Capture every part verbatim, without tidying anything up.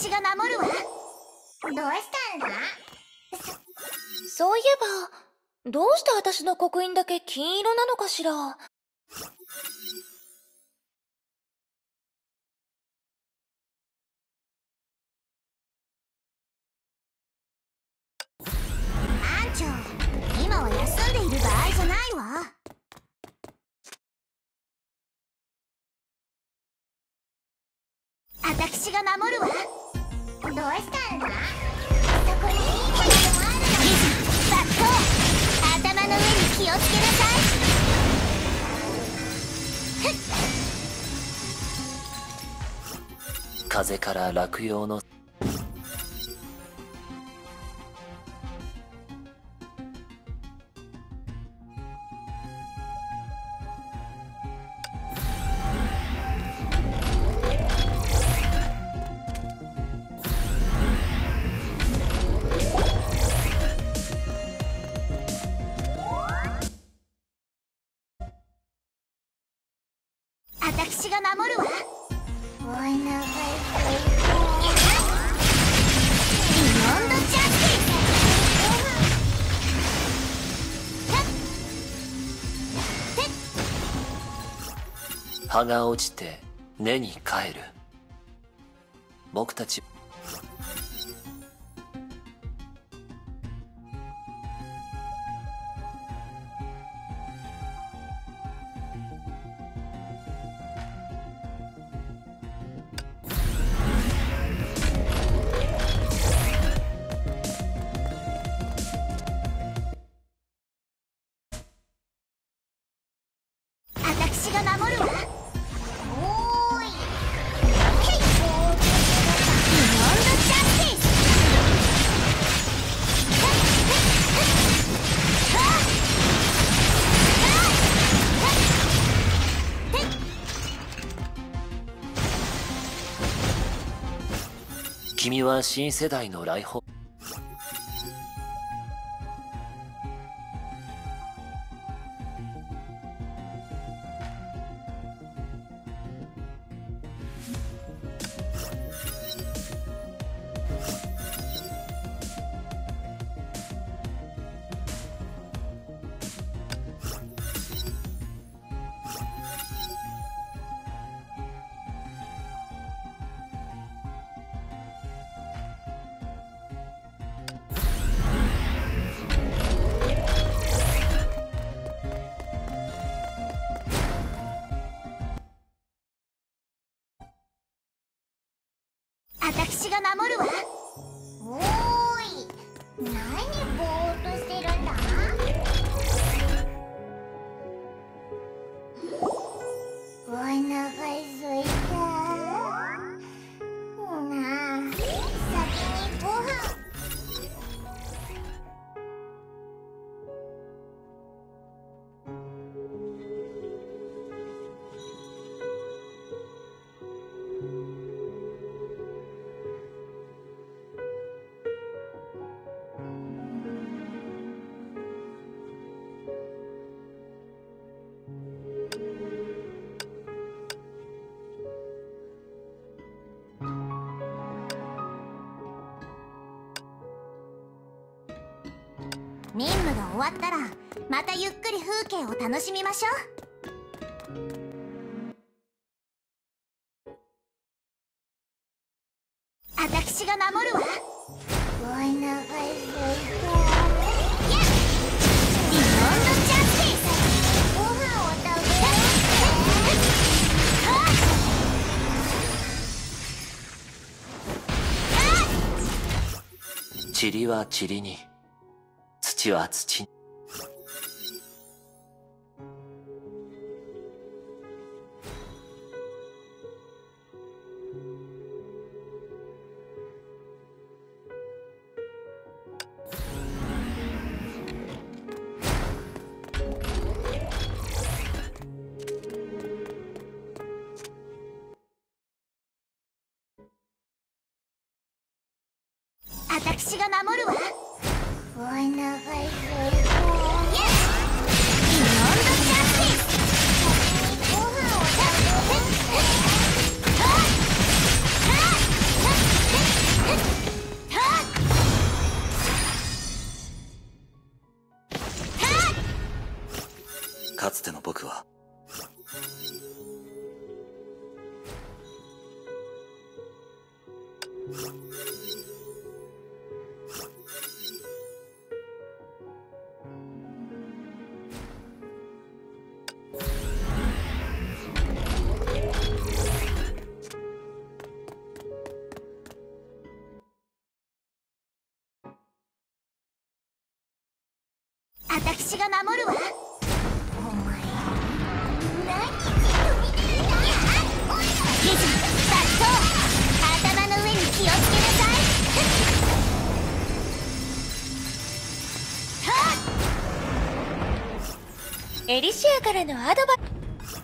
私が守るわ。どうしたんだ？ そういえば、どうして私の刻印だけ金色なのかしら。 班長、今は休んでいる場合じゃないわ。私が守るわ。どうしたんだ？そこにいいものもあるの。バッコー、頭の上に気をつけなさい。風から落葉の私が守るわ。おいながいビヨンドジャスティス。 葉が落ちて根に帰る。僕たち私が守るわ。おーい。ヘイ。ビヨンドジャスティス。 君は新世代の来訪。 私が守るわ。おーい。何ぼーっとしてるんだ？おいながいすいた。なあ、先にご飯。任務が終わったらまたゆっくり風景を楽しみましょう。私が守るわ。おいながいすいた。ビヨンドジャスティス。ご飯を食べ。 塵は塵に、土は土に。 私が守るわ。おいながいすいた。ビヨンドジャスティス。ご飯を食べ。 かつての僕は私が守るわ。お前何じっと見てるんだ。リズム爆走。頭の上に気をつけなさい。 エリシアからのアドバイス。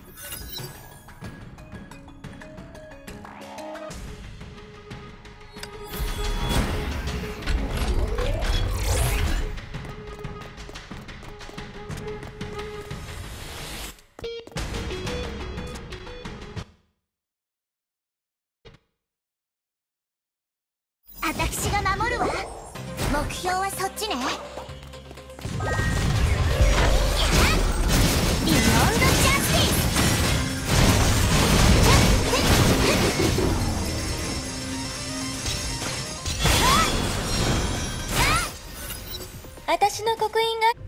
私が守るわ。目標はそっちね。ビヨンドジャスティス。 私の刻印が。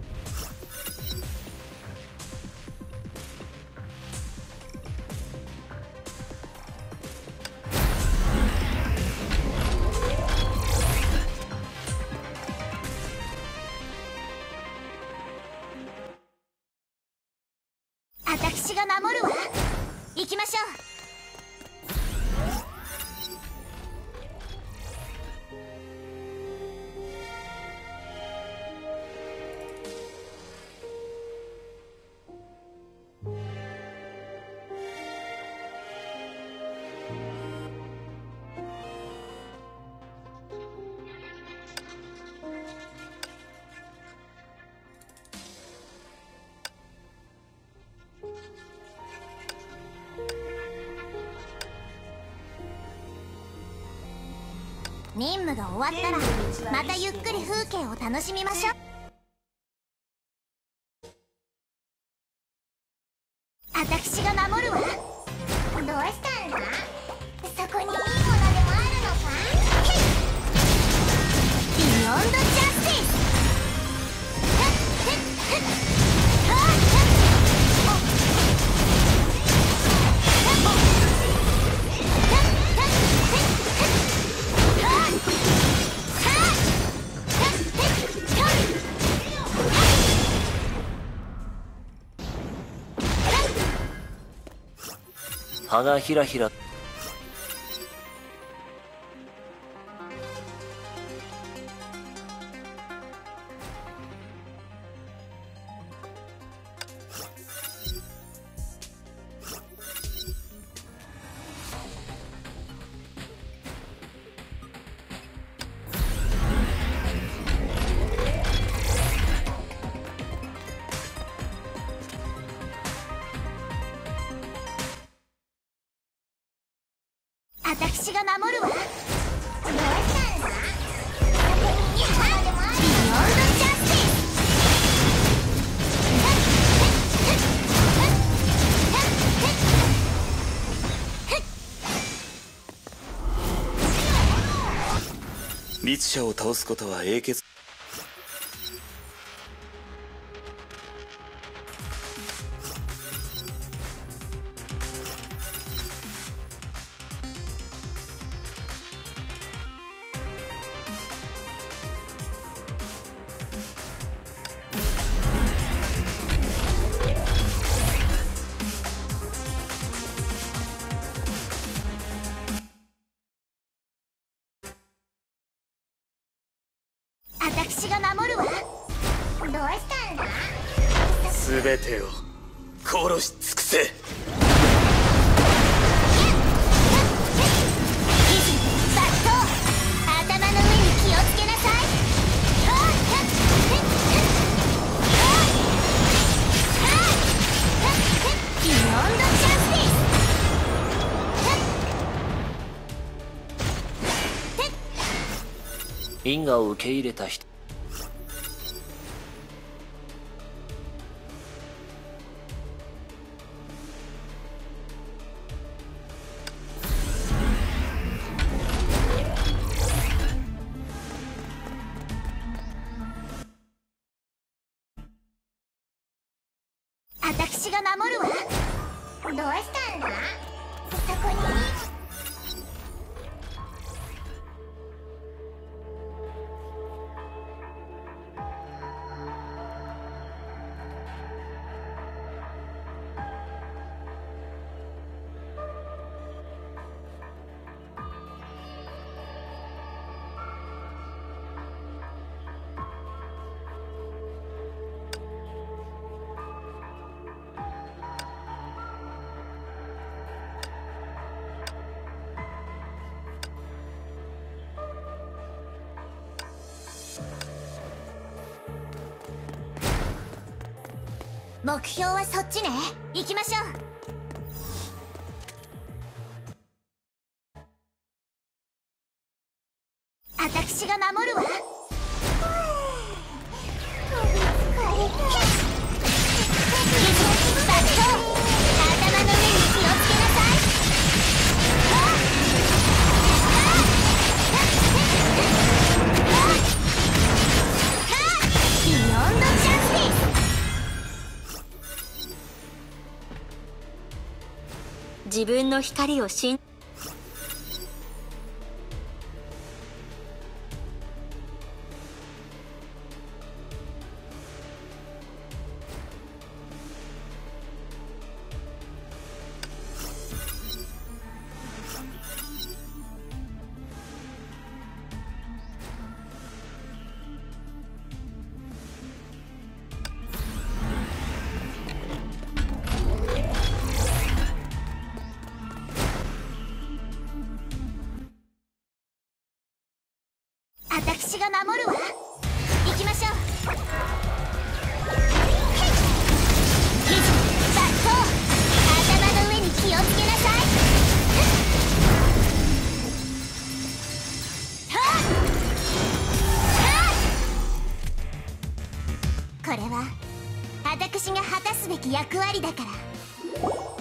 私が守るわ。行きましょう。任務が終わったらまたゆっくり風景を楽しみましょう。私が守るわ。どうしたんだ。そこにいいものでもあるのか。ビヨンドジャスティス。 葉がひらひら。 私が守るわ。どうしたんだ。そこにいいものでもある。ビヨンドジャスティス。 律者を倒すことは英傑。 私が守るわ。どうしたんだ。 全てを殺し尽くせ。 リズム爆走。頭の上に気をつけなさい。ビヨンドジャスティス。 因果を受け入れた人。 が守るわ。どうしたんだそこに。目標はそっちね。行きましょう。私が守るわ。 自分の光を信私が守るわ。行きましょう。ヒズ抜刀。頭の上に気をつけなさい。これは私が果たすべき役割だから。